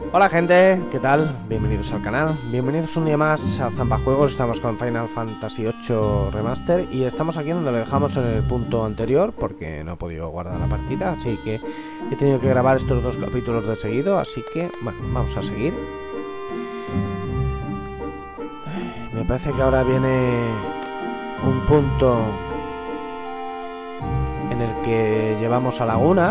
Hola gente, ¿qué tal? Bienvenidos al canal, bienvenidos un día más a Zampa Juegos. Estamos con Final Fantasy VIII Remaster y estamos aquí donde lo dejamos en el punto anterior porque no he podido guardar la partida, así que he tenido que grabar estos dos capítulos de seguido, así que bueno, vamos a seguir. Me parece que ahora viene un punto en el que llevamos a Laguna.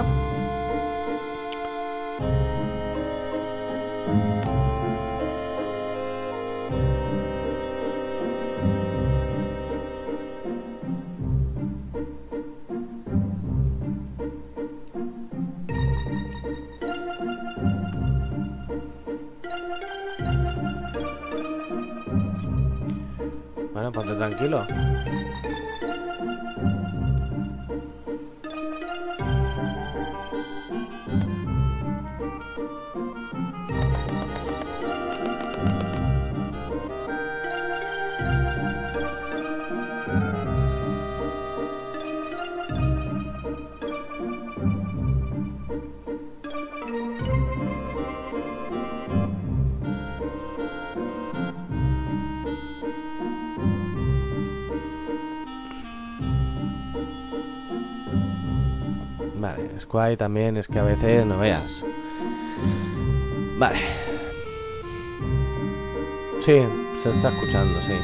Bueno, ponte tranquilo. Vale, Squire también es que a veces no veas. Vale. Sí, se está escuchando, sí.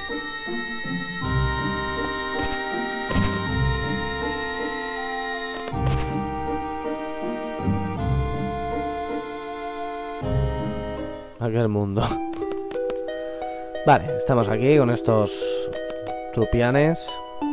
Aquel mundo. Vale, estamos aquí con estos trupianes.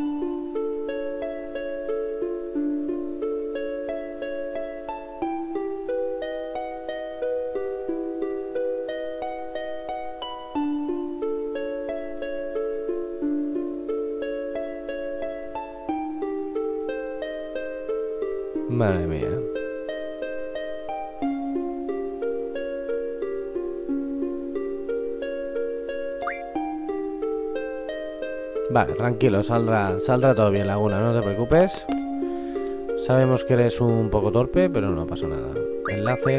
Madre mía. Vale, tranquilo, saldrá todo bien, Laguna, no te preocupes. Sabemos que eres un poco torpe, pero no pasa nada. Enlaces.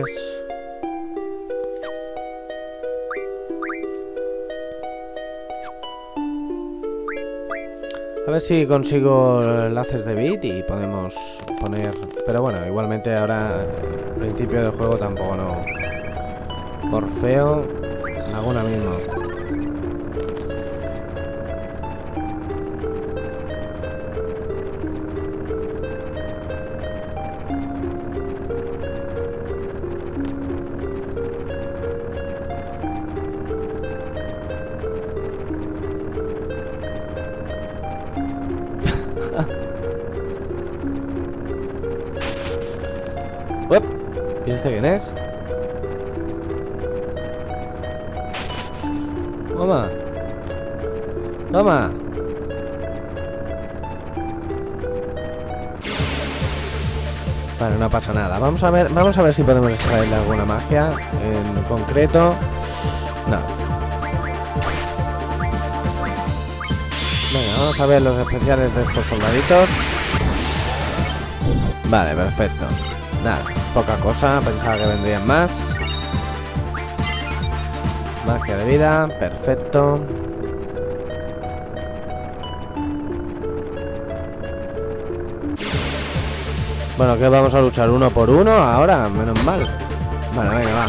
A ver si consigo enlaces de bit y podemos poner... Pero bueno, igualmente ahora al principio del juego tampoco no... Orfeo, Laguna mismo. ¿Y este quién es? Toma. Toma. Vale, no pasa nada. Vamos a ver si podemos extraerle alguna magia en concreto. No. Venga, vamos a ver los especiales de estos soldaditos. Vale, perfecto. Nada, poca cosa, pensaba que vendrían más. Magia de vida, perfecto. Bueno, que vamos a luchar uno por uno ahora, menos mal. Vale, venga, va.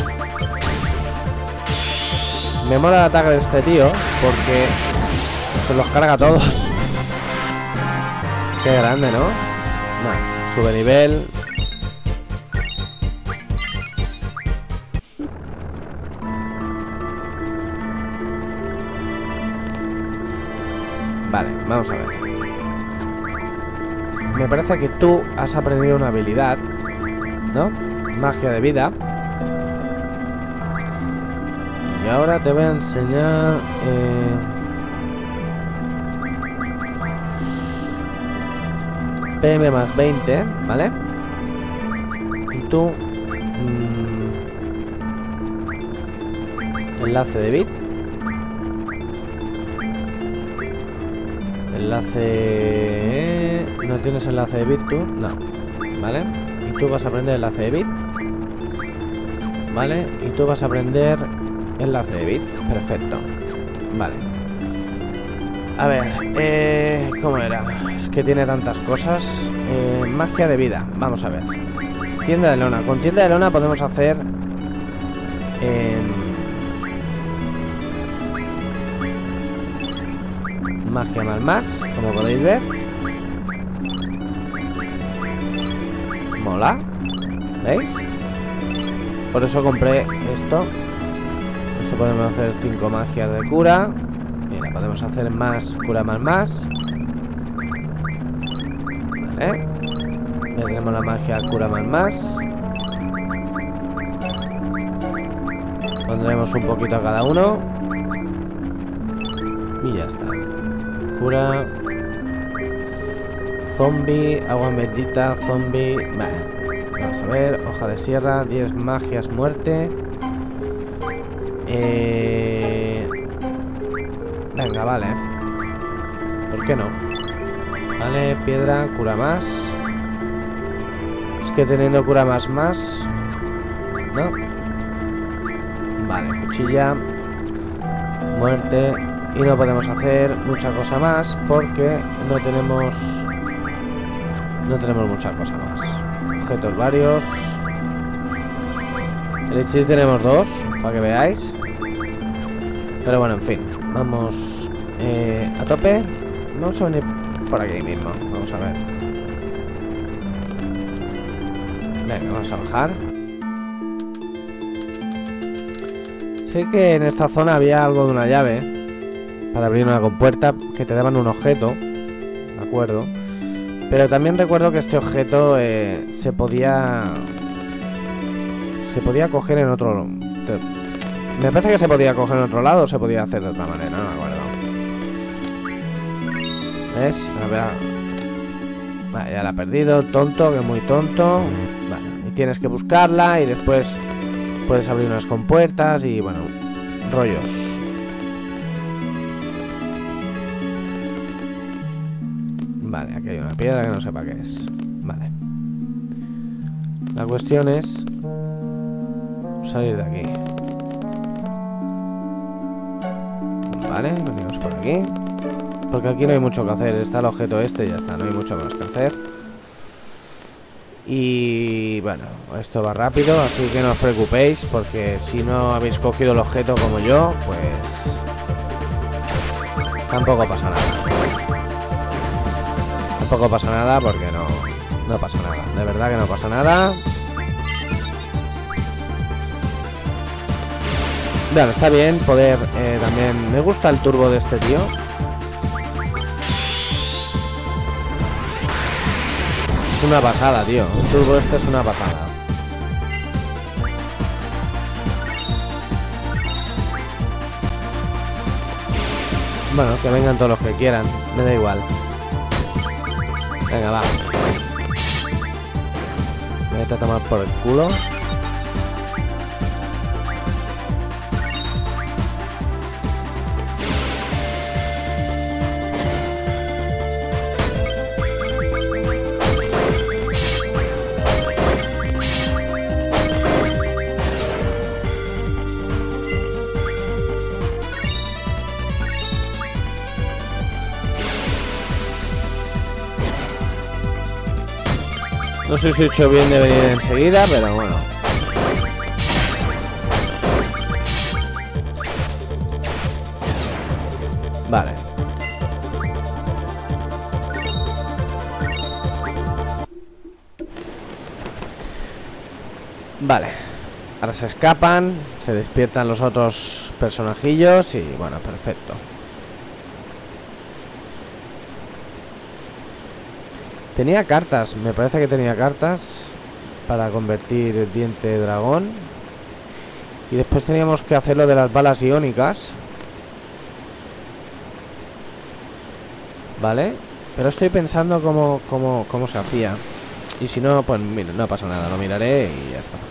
Me mola el ataque de este tío porque se los carga a todos. Qué grande, ¿no? Vale, sube nivel. Vale, vamos a ver. Me parece que tú has aprendido una habilidad, ¿no? Magia de vida. Y ahora te voy a enseñar... PM más 20, ¿vale? Y tú... enlace de bit. Enlace... ¿No tienes enlace de bit tú? No. ¿Vale? Y tú vas a aprender enlace de bit. Vale, y tú vas a aprender enlace de bit. Perfecto. Vale. A ver, ¿cómo era? Es que tiene tantas cosas. Magia de vida, vamos a ver. Tienda de lona. Con tienda de lona podemos hacer magia más, como podéis ver. Mola. ¿Veis? Por eso compré esto. Eso podemos hacer 5 magias de cura. Mira, podemos hacer más cura más. Vale. Ya tenemos la magia cura más. Pondremos un poquito a cada uno. Y ya está. Cura. Zombie, agua bendita, zombie. Vale. Vamos a ver. Hoja de sierra, 10 magias, muerte. Venga, vale. ¿Por qué no? Vale, piedra, cura más. Es que teniendo cura más. ¿No? Vale, cuchilla. Muerte. Y no podemos hacer mucha cosa más porque no tenemos mucha cosa más. Objetos varios. El hechizo tenemos 2, para que veáis. Pero bueno, en fin. Vamos a tope. Vamos a venir por aquí mismo. Vamos a ver. Venga, vamos a bajar. Sé que en esta zona había algo de una llave para abrir una compuerta que te daban un objeto. De acuerdo. Pero también recuerdo que este objeto se podía coger en otro. Me parece que se podía coger en otro lado o se podía hacer de otra manera, no me acuerdo. ¿Ves? Vale, ya la he perdido, tonto, que muy tonto. Vale, y tienes que buscarla y después puedes abrir unas compuertas y bueno, rollos. Vale, aquí hay una piedra que no sé para qué es. Vale. La cuestión es salir de aquí. Vale, venimos por aquí. Porque aquí no hay mucho que hacer. Está el objeto este y ya está. No hay mucho más que hacer. Y bueno, esto va rápido, así que no os preocupéis. Porque si no habéis cogido el objeto como yo, pues tampoco pasa nada. Tampoco pasa nada porque no pasa nada. De verdad que no pasa nada. Bueno, está bien poder también... Me gusta el turbo de este tío. Es una pasada, tío. El turbo este es una pasada. Bueno, que vengan todos los que quieran. Me da igual. Venga, va. Me voy a tomar por el culo. No sé si he hecho bien de venir enseguida, pero bueno. Vale. Vale. Ahora se escapan, se despiertan los otros personajillos y bueno, perfecto. Tenía cartas, me parece que tenía cartas para convertir el diente de dragón. Y después teníamos que hacer lo de las balas iónicas. Vale, pero estoy pensando cómo se hacía. Y si no, pues mira, no pasa nada, lo miraré y ya está.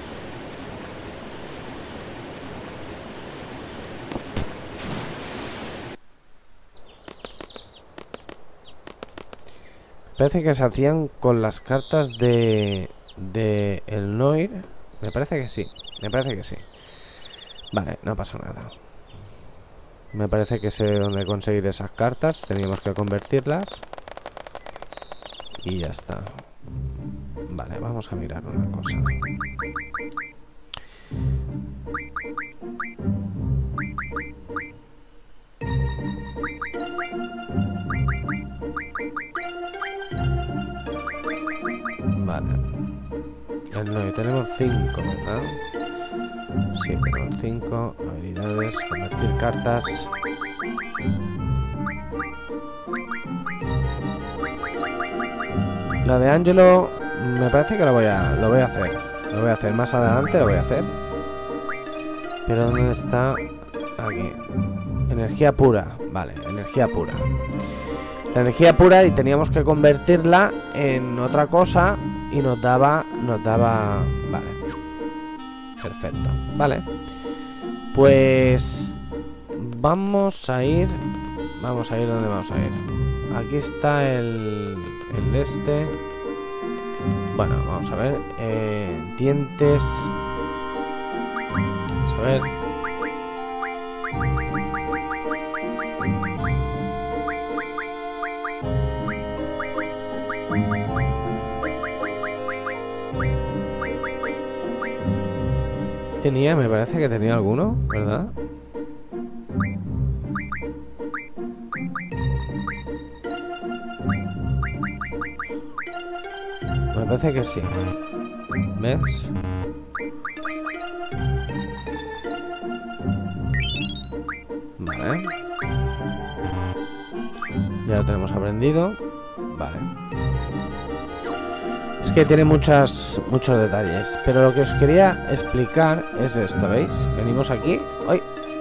Parece que se hacían con las cartas de el Noir. Me parece que sí. Me parece que sí. Vale, no pasa nada. Me parece que sé dónde conseguir esas cartas. Teníamos que convertirlas. Y ya está. Vale, vamos a mirar una cosa. Vale. No, tenemos 5, ¿verdad? Sí, tenemos 5 habilidades. Convertir cartas. Lo de Angelo me parece que lo voy a hacer. Lo voy a hacer más adelante, lo voy a hacer. Pero ¿dónde está? Aquí. Energía pura. Vale, energía pura. La energía pura, y teníamos que convertirla en otra cosa. Y nos daba... Vale. Perfecto. Vale. Pues... Vamos a ir... ¿Dónde vamos a ir? Aquí está el este. Bueno, vamos a ver. Dientes. Vamos a ver. Me parece que tenía alguno, ¿verdad? Me parece que sí. ¿Ves? Vale. Ya lo tenemos aprendido. Vale. Es que tiene muchos detalles. Pero lo que os quería explicar es esto, ¿veis? Venimos aquí. ¡Ay!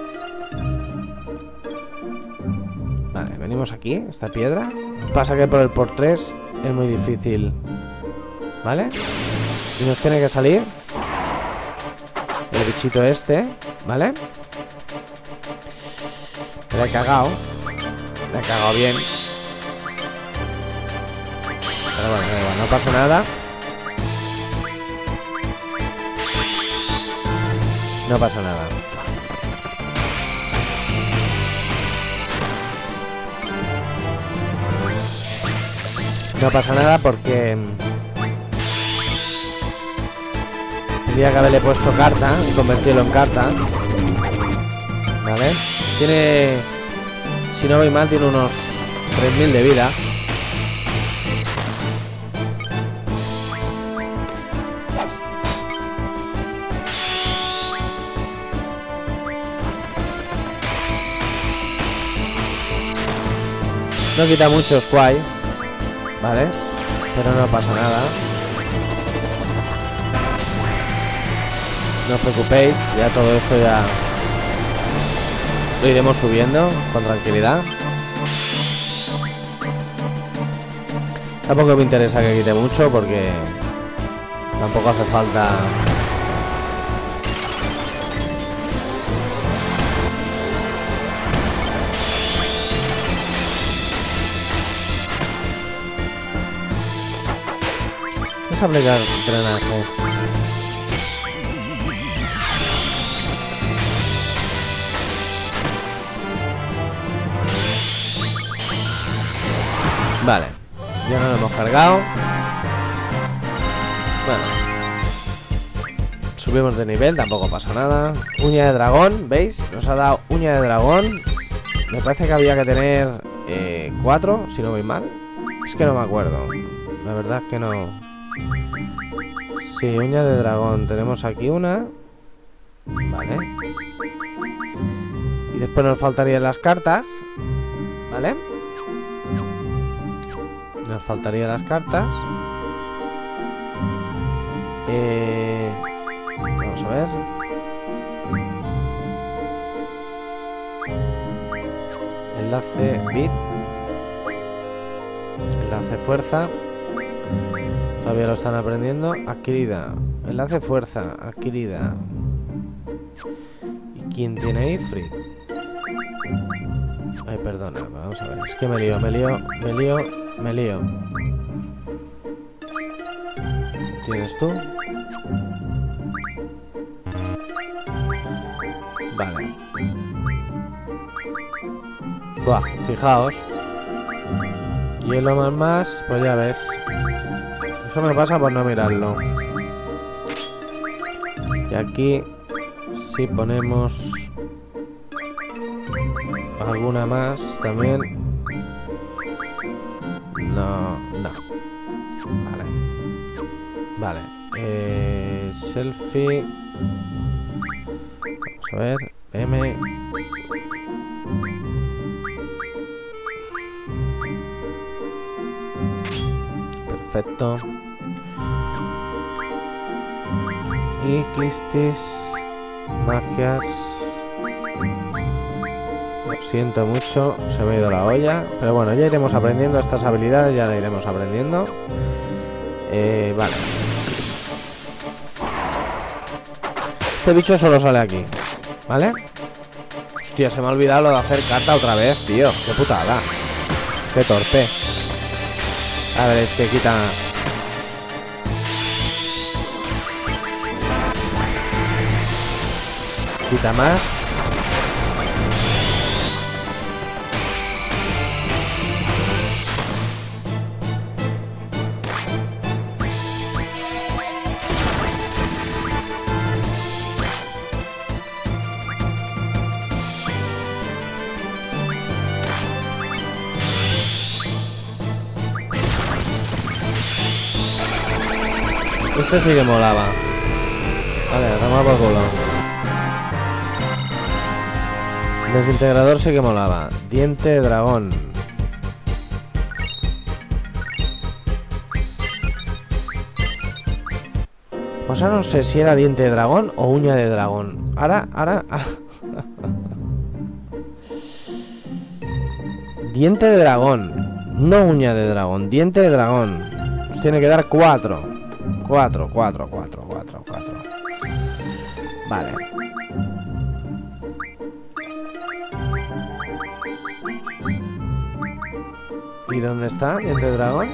Vale, venimos aquí, esta piedra. Pasa que por el por 3 es muy difícil. ¿Vale? Y nos tiene que salir el bichito este, ¿vale? Me la he cagado. Me he cagado bien. Pero bueno, no pasa nada. No pasa nada. No pasa nada porque tendría que haberle puesto carta y convertirlo en carta. Vale. Tiene, si no voy mal, tiene unos 3000 de vida. No quita mucho Squire, ¿vale? Pero no pasa nada. No os preocupéis, ya todo esto ya lo iremos subiendo con tranquilidad. Tampoco me interesa que quite mucho porque tampoco hace falta. Vamos a aplicar drenaje. Vale, ya no lo hemos cargado. Bueno, subimos de nivel, tampoco pasa nada. Uña de dragón, ¿veis? Nos ha dado uña de dragón. Me parece que había que tener 4, si no voy mal. Es que no me acuerdo. La verdad es que no. Sí, uña de dragón. Tenemos aquí una. Vale. Y después nos faltarían las cartas. ¿Vale? Nos faltarían las cartas. Vamos a ver. Enlace bit. Enlace fuerza. Todavía lo están aprendiendo. Adquirida. Enlace fuerza. Adquirida. ¿Y quién tiene ahí? Free. Ay, perdona. Vamos a ver. Es que me lío. ¿Tienes tú? Vale. Buah, fijaos. Hielo más, pues ya ves. Eso me pasa por no mirarlo. Y aquí, si ponemos alguna más también. No. Vale. Selfie. Vamos a ver. PM. Perfecto. Y quistis. Magias. Lo siento mucho, se me ha ido la olla. Pero bueno, ya iremos aprendiendo estas habilidades, ya las iremos aprendiendo. Vale. Este bicho solo sale aquí, ¿vale? Hostia, se me ha olvidado lo de hacer carta otra vez, tío. Qué putada. Qué torpe. A ver, es que quita... Quita más. Este sí que molaba. Vale, toma por culo. Desintegrador sí que molaba. Diente de dragón. Pues ahora no sé si era diente de dragón o uña de dragón. Ahora. Diente de dragón. No uña de dragón. Diente de dragón. Nos tiene que dar 4. 4. Vale. ¿Y dónde está? ¿Diente de dragón?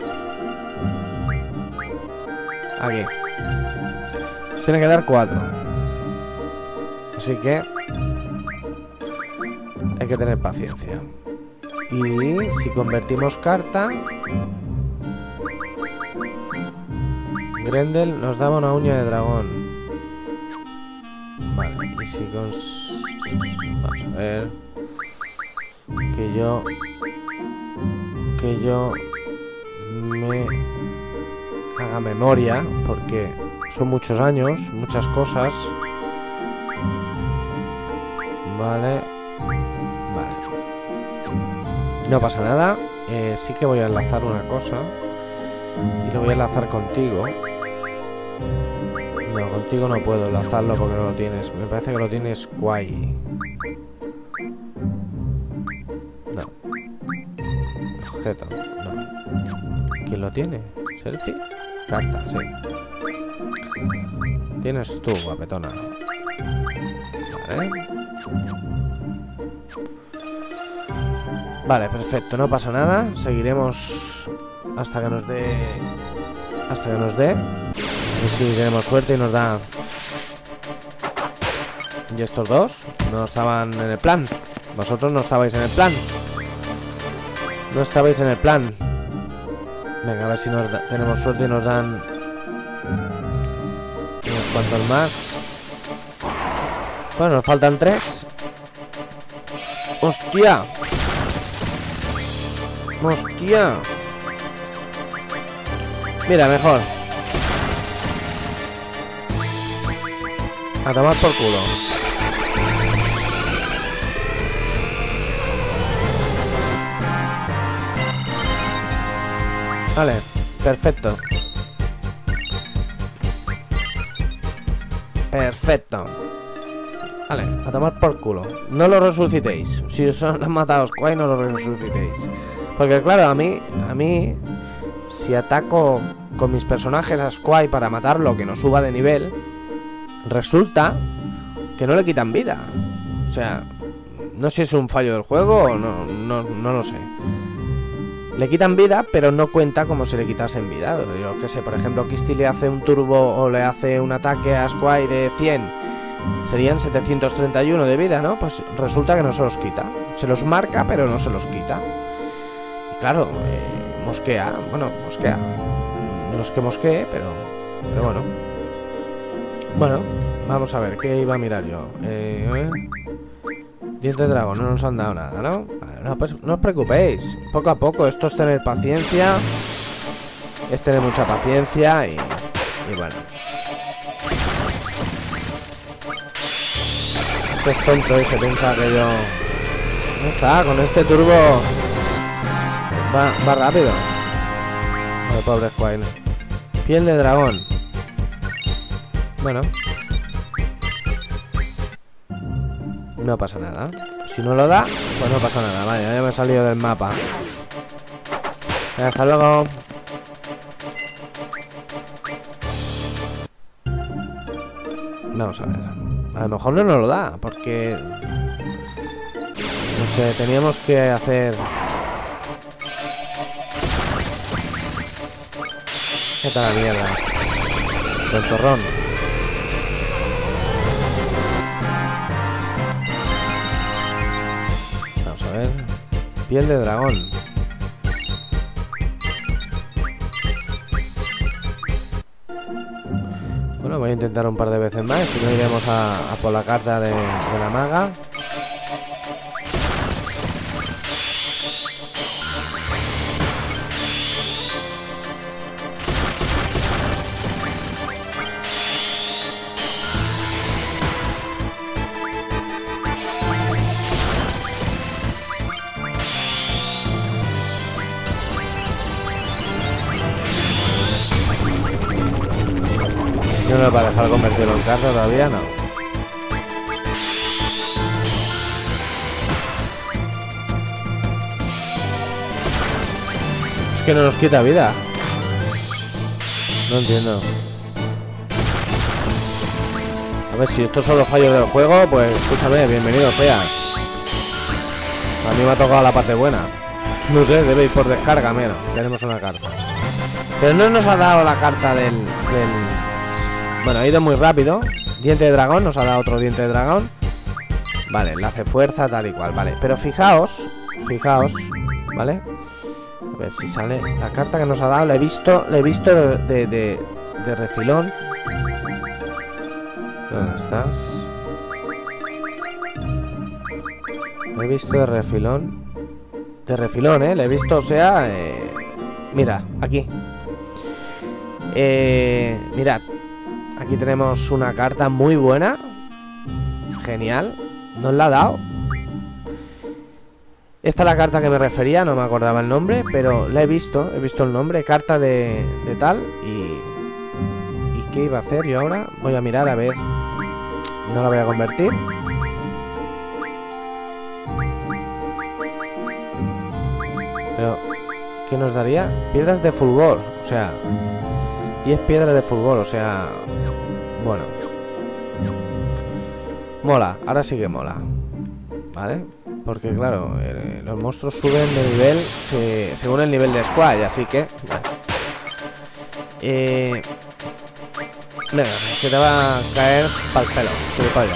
Aquí. Nos tiene que dar 4. Así que hay que tener paciencia. Y si convertimos carta, Grendel nos daba una uña de dragón. Vale, y si vamos a ver. Que yo me haga memoria, porque son muchos años, muchas cosas. Vale. No pasa nada. Sí que voy a enlazar una cosa. Y lo voy a enlazar contigo. No, contigo no puedo enlazarlo porque no lo tienes. Me parece que lo tienes Kwai. No. Objeto. No. ¿Quién lo tiene? ¿Selfie? Carta, sí. Tienes tú, guapetona. Vale. Vale, perfecto. No pasa nada. Seguiremos hasta que nos dé. Hasta que nos dé. Y si tenemos suerte y nos da. Y estos dos no estaban en el plan. Vosotros no estabais en el plan. No estabais en el plan. Venga, a ver si tenemos suerte y nos dan unos cuantos más. Bueno, nos faltan 3. ¡Hostia! ¡Hostia! Mira, mejor. A tomar por culo. Vale, perfecto. Perfecto. Vale, a tomar por culo. No lo resucitéis. Si os han matado Squire, no lo resucitéis. Porque claro, a mí si ataco con mis personajes a Squire para matarlo, que no suba de nivel, resulta que no le quitan vida. O sea, no sé si es un fallo del juego o no lo sé. Le quitan vida, pero no cuenta como si le quitasen vida. Yo que sé, por ejemplo, Kisti le hace un turbo o le hace un ataque a Squire de 100 Serían 731 de vida, ¿no? Pues resulta que no se los quita. Se los marca, pero no se los quita. Y claro, mosquea. Bueno, mosquea. No es que mosquee, pero bueno. Bueno, vamos a ver, ¿qué iba a mirar yo? Diente de dragón, no nos han dado nada, ¿no? Vale, no, pues no os preocupéis. Poco a poco, esto es tener paciencia. Es tener mucha paciencia y bueno. Este es tonto y se piensa que yo... No está, con este turbo va rápido. Ay, pobre Squire. Piel de dragón. Bueno. No pasa nada. Si no lo da, pues no pasa nada. Vaya, ya me he salido del mapa. Hasta luego. Vamos a ver. A lo mejor no nos lo da, porque... No sé, teníamos que hacer... ¿Qué tal la mierda? El torrón. Vamos a ver. Piel de dragón. Bueno, voy a intentar un par de veces más. Si no, iremos a por la carta de la maga. ¿No nos va a dejar convertirlo en carta todavía? No. Es que no nos quita vida. No entiendo. A ver, si estos son los fallos del juego, pues escúchame, bienvenido sea. A mí me ha tocado la parte buena. No sé, debe ir por descarga, mira. Tenemos una carta. Pero no nos ha dado la carta del... Bueno, ha ido muy rápido. Diente de dragón, nos ha dado otro diente de dragón. Vale, enlace fuerza, tal y cual, vale. Pero fijaos, ¿vale? A ver si sale la carta que nos ha dado. La he visto de refilón. ¿Dónde estás? La he visto de refilón. De refilón, la he visto, o sea... Mira, aquí. Mirad. Aquí tenemos una carta muy buena. Genial. Nos la ha dado. Esta es la carta que me refería. No me acordaba el nombre, pero la he visto. He visto el nombre. Carta de tal. ¿Y qué iba a hacer yo ahora? Voy a mirar a ver. No la voy a convertir. Pero ¿qué nos daría? Piedras de fulgor. O sea... 10 piedras de fulgor, o sea... Bueno. Mola, ahora sí que mola. ¿Vale? Porque claro, los monstruos suben de nivel según el nivel de squad, así que... Venga, que te va a caer pa'l pelo, gilipollas.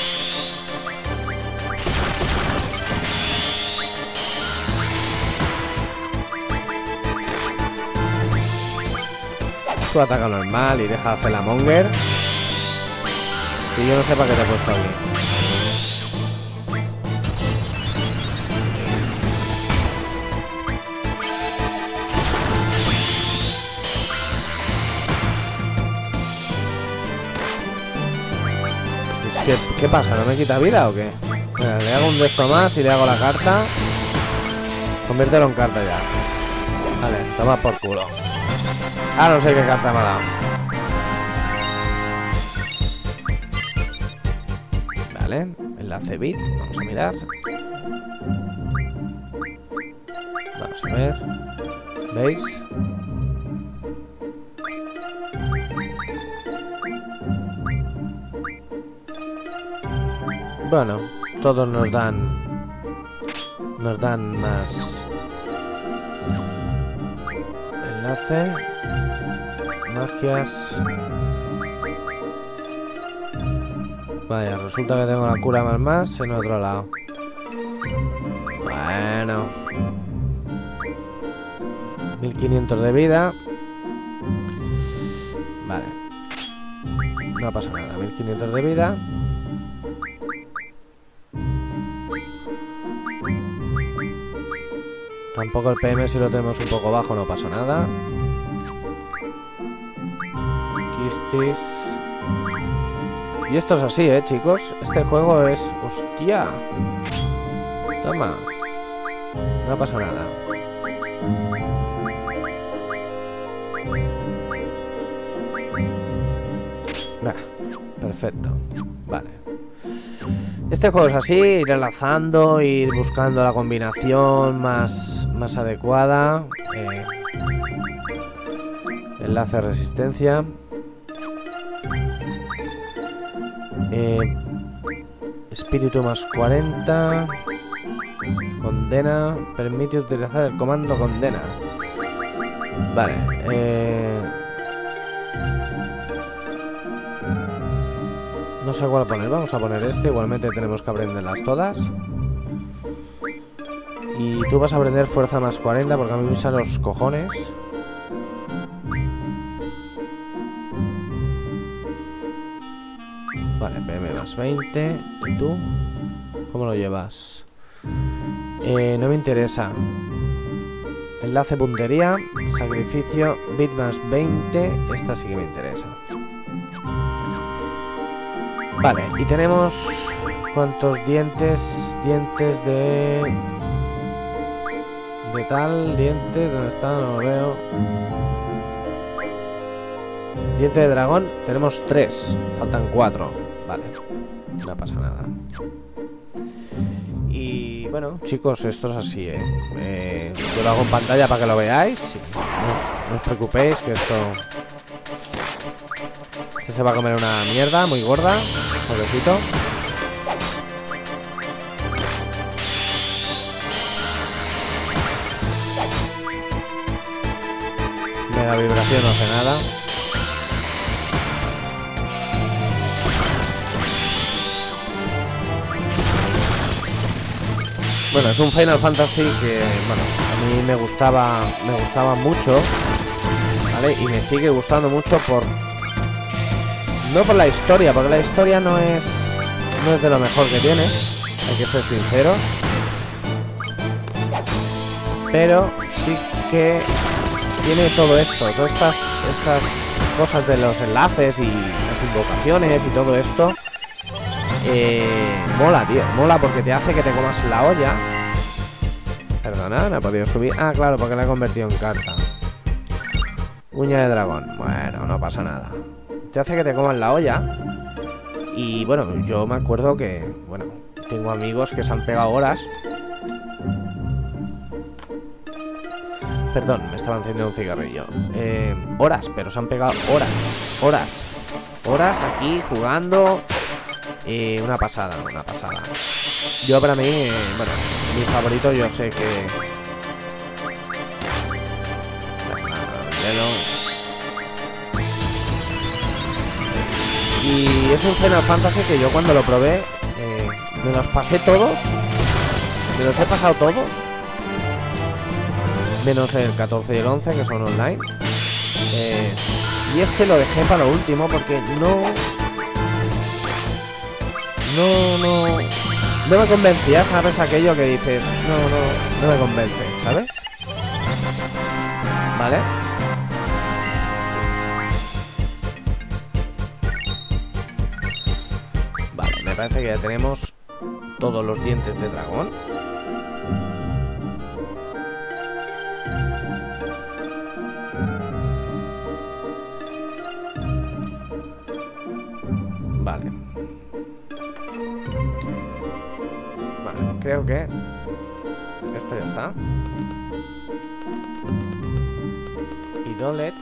Tú ataca normal y deja de hacer la monger. Y yo no sé para qué te he puesto aquí. ¿Qué pasa? ¿No me quita vida o qué? Mira, le hago un de esto más y le hago la carta. Conviértelo en carta ya. Vale, toma por culo. Ah, no sé qué carta me ha dado. Vale, enlace bit. Vamos a mirar. Vamos a ver. ¿Veis? Bueno, todos nos dan más enlace, magias. Vaya, resulta que tengo la cura más en otro lado. Bueno. 1500 de vida. Vale. No pasa nada, 1500 de vida. Tampoco el PM, si lo tenemos un poco bajo, no pasa nada. Quistis. Y esto es así, chicos. Este juego es... ¡Hostia! Toma. No pasa nada. Perfecto. Vale. Este juego es así, ir enlazando, ir buscando la combinación más adecuada. Enlace de resistencia. Espíritu más 40. Condena. Permite utilizar el comando condena. Vale. No sé cuál poner. Vamos a poner este. Igualmente tenemos que aprenderlas todas. Y tú vas a aprender fuerza más 40 porque a mí me usan los cojones. Vale, PM más 20. ¿Y tú? ¿Cómo lo llevas? No me interesa. Enlace puntería. Sacrificio. Bit más 20. Esta sí que me interesa. Vale, y tenemos... ¿Cuántos dientes? Dientes de... De tal, dientes, ¿dónde está? No lo veo. Diente de dragón, tenemos 3. Faltan 4. Vale, no pasa nada. Y bueno, chicos, esto es así, yo lo hago en pantalla para que lo veáis. No os preocupéis que esto... Este se va a comer una mierda muy gorda. Pobrecito. Mega vibración, no hace nada. Bueno, es un Final Fantasy que, bueno, a mí me gustaba mucho, ¿vale? Y me sigue gustando mucho por... No por la historia, porque la historia no es de lo mejor que tiene, hay que ser sinceros. Pero sí que tiene todo esto, todas estas cosas de los enlaces y las invocaciones y todo esto. Mola, tío, mola porque te hace que te comas la olla. Perdona, no he podido subir. Ah, claro, porque la he convertido en carta. Uña de dragón, bueno, no pasa nada. Te hace que te comas la olla. Y bueno, yo me acuerdo que, bueno, tengo amigos que se han pegado horas. Perdón, me estaba encendiendo un cigarrillo. Horas, pero se han pegado horas aquí jugando. Una pasada. Yo para mí, bueno, mi favorito yo sé que... Y es un Final Fantasy que yo cuando lo probé, me los pasé todos. Me los he pasado todos. Menos el 14 y el 11, que son online. Y este lo dejé para lo último porque no me convencía, ¿sabes? Aquello que dices, no me convence, ¿sabes? ¿Vale? Vale, me parece que ya tenemos todos los dientes de dragón. Vale. Creo que esto ya está. Y Dolet,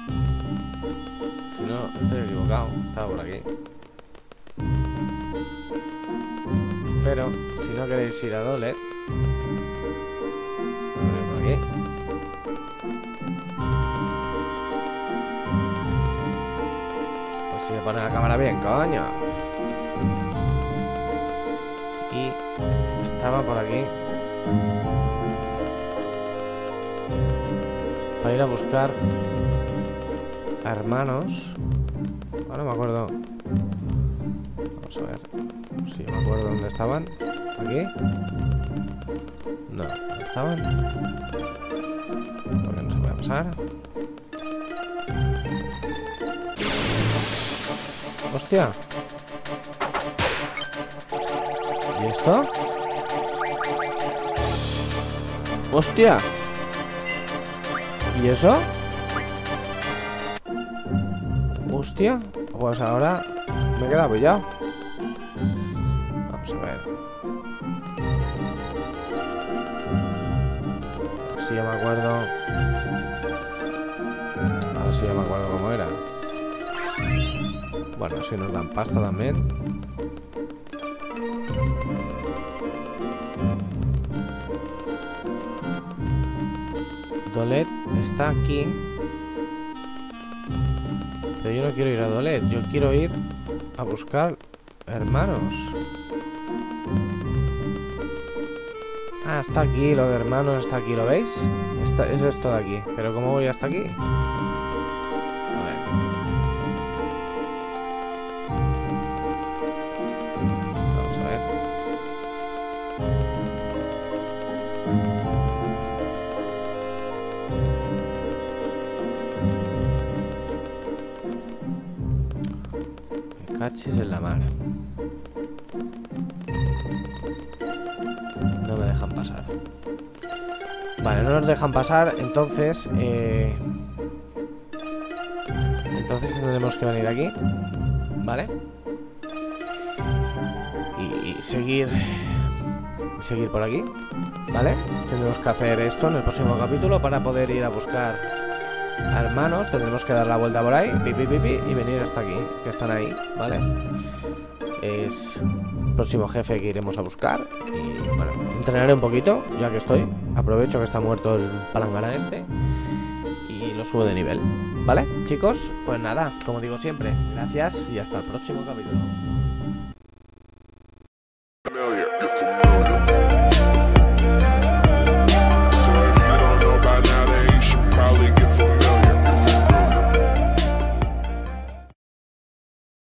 si no estoy equivocado, estaba por aquí. Pero si no queréis ir a Dolet, por aquí. Pues si se pone la cámara bien, coño. Y estaba por aquí para ir a buscar a hermanos. Ahora me acuerdo. Vamos a ver si me acuerdo dónde estaban. ¿Aquí? No, ¿dónde estaban? Porque no se puede pasar. ¡Hostia! ¿Y esto? ¡Hostia! ¿Y eso? ¡Hostia! Pues ahora me he quedado pillado. Vamos a ver. A ver si ya me acuerdo. A ver si ya me acuerdo cómo era. Bueno, si nos dan pasta también. Dolet está aquí. Pero yo no quiero ir a Dolet. Yo quiero ir a buscar hermanos. Ah, está aquí. Lo de hermanos está aquí. ¿Lo veis? Es esto de aquí. Pero ¿cómo voy hasta aquí? Cachis en la mar. No me dejan pasar. Vale, no nos dejan pasar. Entonces entonces tendremos que venir aquí. Vale. Y seguir por aquí. Vale. Tendremos que hacer esto en el próximo capítulo para poder ir a buscar a hermanos. Tendremos que dar la vuelta por ahí y venir hasta aquí, que están ahí, ¿vale? Es el próximo jefe que iremos a buscar. Y bueno, entrenaré un poquito, ya que estoy. Aprovecho que está muerto el palangana este y lo subo de nivel, ¿vale? Chicos, pues nada, como digo siempre, gracias y hasta el próximo capítulo.